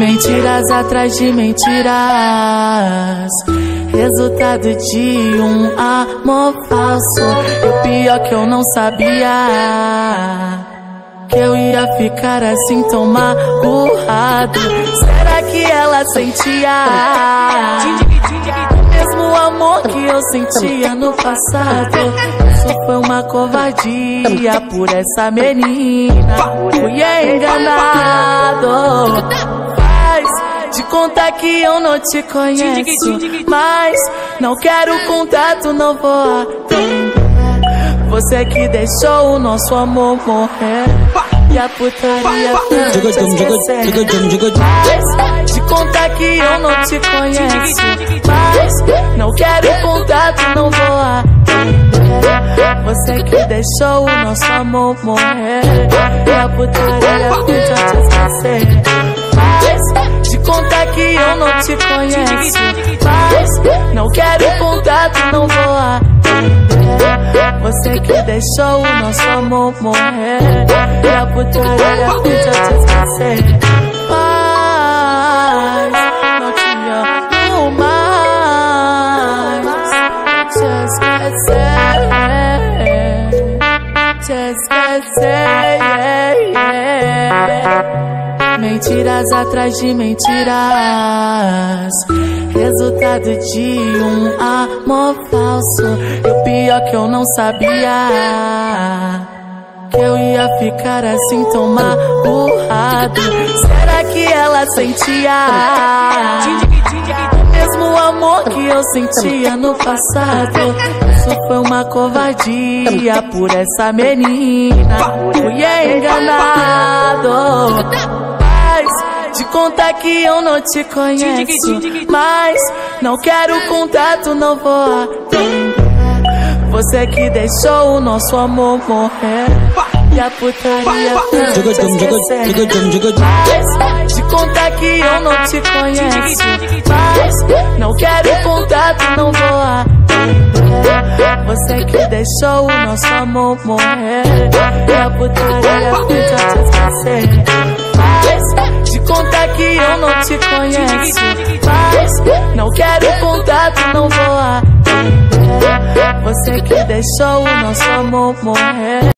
Mentiras atrás de mentiras, resultado de um amor falso. E o pior que eu não sabia, que eu ia ficar assim tão magoado. Será que ela sentia o mesmo amor que eu sentia no passado? Isso foi uma covardia por essa menina, fui enganado. Faz de conta que eu não te conheço, mas não quero contato, não vou atender. Você que deixou o nosso amor morrer e a putaria fez te esquecer. Faz de conta que eu não te conheço, mas não quero contato, não vou atender. Você que deixou o nosso amor morrer e a putaria fez te esquecer. Faz de conta que eu não te conheço, mas não quero contato, não vou atender. Você que deixou o nosso amor morrer e a putaria fez te esquecer. Mas não te amo mais, te esquecer, te esquecer. Mentiras atrás de mentiras, resultado de um amor falso. E o pior que eu não sabia, que eu ia ficar assim tão magoado. Será que ela sentia o mesmo amor que eu sentia no passado? Isso foi uma covardia por essa menina, fui enganado. De conta que eu não te conheço, mas não quero contato, não vou atender. Você que deixou o nosso amor morrer e a putaria fez te esquecer. Faz de conta que eu não te conheço, mas não quero contato, não vou atender. Você que deixou o nosso amor morrer e a putaria fez te esquecer. Faz de conta que eu não te conheço, mas não quero contato, não vou atender. Você que deixou o nosso amor morrer.